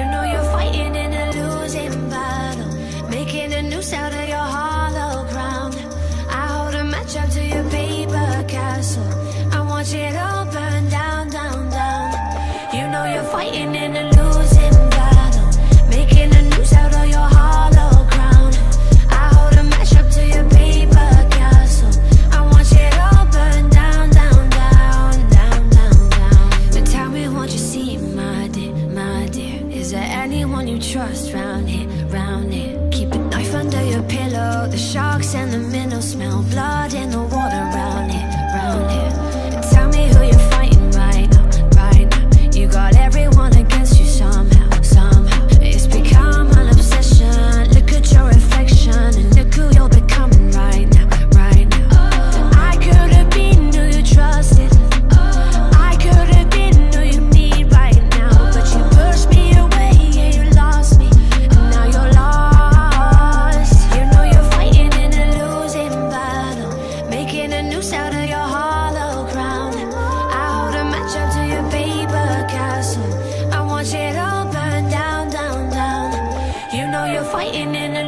You know you're fighting in a losing battle, making a noose out of your hollow ground. I hold a match up to your paper castle. I want you to burn down, down, down. You know you're fighting in a losing battle, making a noose out of your hollow ground. I hold a match up to your paper castle. I want you to burn down, down, down, down, down, down. But tell me, won't you see, my dear, my dear, is there anyone you trust round here, round here? Keep a knife under your pillow, the sharks and the minnows smell blood in the water round here, round here. And tell me who you're fighting right now, right now. You got everyone against you somehow, somehow. It's become an obsession. Look at your reflection and look who you're becoming right now, right now. I could have been who you trusted, I could have been who you need right now. But you pushed me away, yeah, you lost me, and now you're lost. You know you're fighting in a losing battle, making a noose out of your hollow ground. I hold a match up to your paper castle. I want you to burn down, down, down. You know you're fighting in a